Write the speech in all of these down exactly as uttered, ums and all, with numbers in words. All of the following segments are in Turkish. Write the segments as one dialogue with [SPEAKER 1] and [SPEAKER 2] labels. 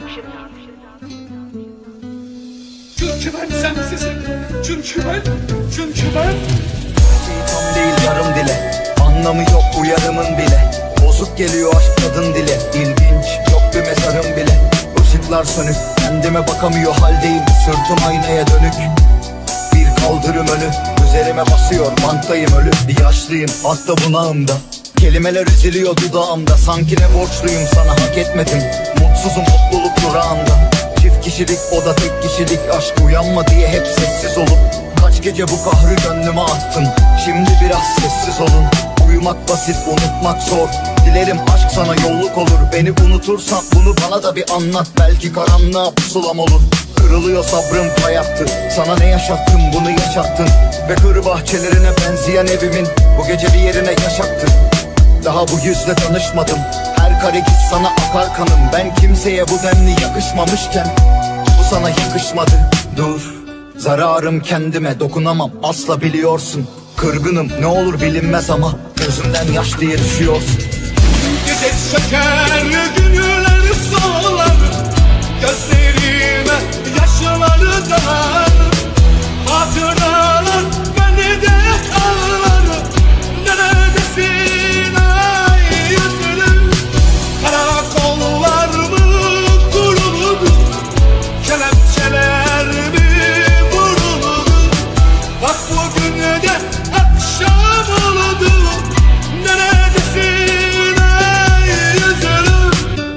[SPEAKER 1] Çünkü ben sensizim. Çünkü ben, çünkü ben
[SPEAKER 2] Tam değil yarım dile, anlamı yok uyarımın bile. Bozuk geliyor aşk kadın dile, İlginç yok bir mezarım bile. Işıklar sönük, kendime bakamıyor haldeyim. Sırtım aynaya dönük, bir kaldırım önü. Üzerime basıyor, banktayım ölü. Bir yaşlıyım, hasta bunağımda. Kelimeler eziliyor dudağımda. Sanki ne borçluyum sana, hak etmedim. Mutsuzum mutluluk durağında. Çift kişilik o da tek kişilik. Aşk uyanma diye hep sessiz olup kaç gece bu kahrı gönlüme attım. Şimdi biraz sessiz olun. Uyumak basit, unutmak zor. Dilerim aşk sana yolluk olur. Beni unutursan bunu bana da bir anlat. Belki karanlığa pusulam olur. Kırılıyor sabrım hayattı. Sana ne yaşattım bunu yaşattın. Ve kır bahçelerine benzeyen evimin bu gece bir yerine yaşattın. Daha bu yüzle tanışmadım. Her kare git sana akar kanım. Ben kimseye bu denli yakışmamışken bu sana yakışmadı. Dur, zararım kendime, dokunamam asla biliyorsun. Kırgınım ne olur bilinmez ama gözümden yaş diye düşüyorsun.
[SPEAKER 1] gece çöker, günler solar. Gözlerime yaşları dar. Hatıralar beni de ağlar. Neredesin ay yüzlüm? Karakollar mı kuruldu? Kelepçeler mi vuruldu? Bak bugün de akşam oldu. Neredesin ay yüzlüm?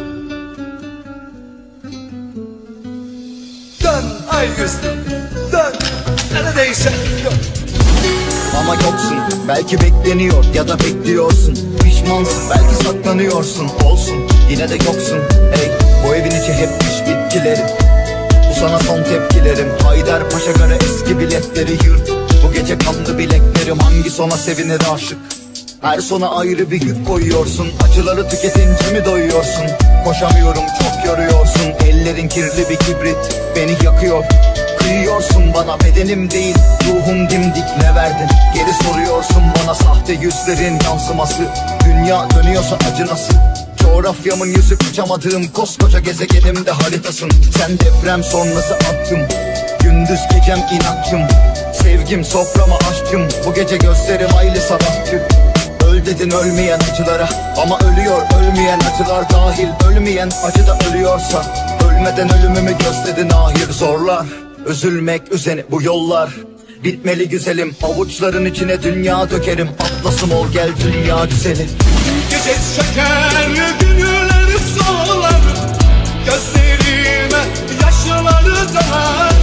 [SPEAKER 1] Dön ay yüzlüm, dön. Neredeyse dön.
[SPEAKER 2] Ama yoksun, belki bekleniyor ya da bekliyorsun. Pişmansın, belki saklanıyorsun. Olsun, yine de yoksun. Ey, bu evin içi hep piş bitkilerim. Bu sana son tepkilerim. Haydarpaşa gara eski biletleri yırt. Bu gece kanlı bileklerim. Hangi sona sevinir aşık? Her sona ayrı bir yük koyuyorsun. Acıları tüketince mi doyuyorsun? Koşamıyorum, çok yoruyorsun. Ellerin kirli bir kibrit beni yakıyor. Kıyıyorsun bana, bedenim değil ruhum dimdik, ne verdin? Geri soruyorsun bana, sahte yüzlerin yansıması. Dünya dönüyorsa acı nasıl? Coğrafyamın yüzü kaçamadığım koskoca gezegenimde haritasın. Sen deprem sonrası attım, gündüz gecem inatçım. Sevgim soframa aşkım, bu gece gözlerim aylı sabahçı. Öl dedin ölmeyen acılara, ama ölüyor ölmeyen acılar dahil. Ölmeyen acı da ölüyorsa, ölmeden ölümümü gözledin ahir. Zorlar üzülmek üzeni bu yollar, bitmeli güzelim. Avuçların içine dünya dökerim. Atlasım ol gel dünya güzeli.
[SPEAKER 1] Gece çöker, günler solar. Gözlerime yaşları dar.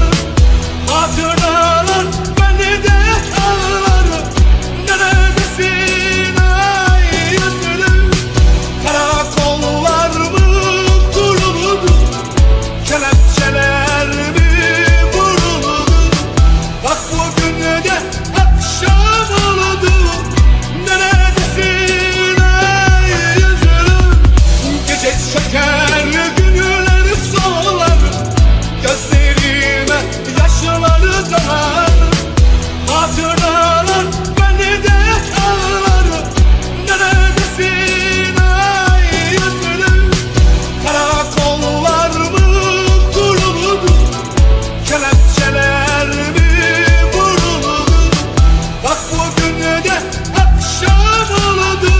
[SPEAKER 1] Hatıralar beni de ağlar. Neredesin ay yüzlüm? Karakollar mı kuruldu? Kelepçeler mi vuruldu? Bak bugün de akşam oldu. Neredesin ay yüzlüm? Gece çöker, günler solar. Gözlerime yaşları dar. Hatıralar beni de ağlar. Neredesin ay yüzlüm? Karakollar mı kuruldu? Kelepçeler mi vuruldu? Bak bugün de akşam oldu.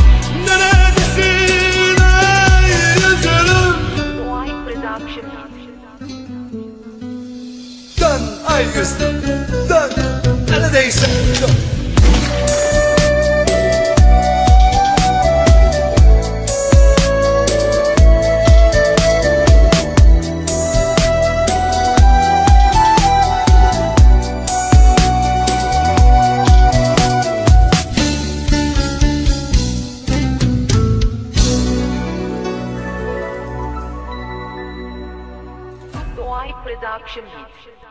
[SPEAKER 1] Neredesin ay yüzlüm? Dön ay yüzlüm, dön. Neredeyse dön.
[SPEAKER 3] Doğay Production Beat.